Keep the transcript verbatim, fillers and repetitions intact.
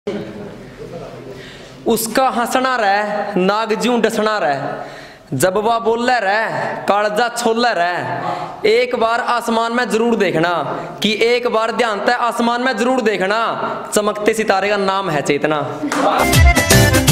उसका हंसना रह नागजू डसना रह, जब वह बोल रह कालजा छोल रह। एक बार आसमान में जरूर देखना कि एक बार ध्यान तय आसमान में जरूर देखना, चमकते सितारे का नाम है चेतना।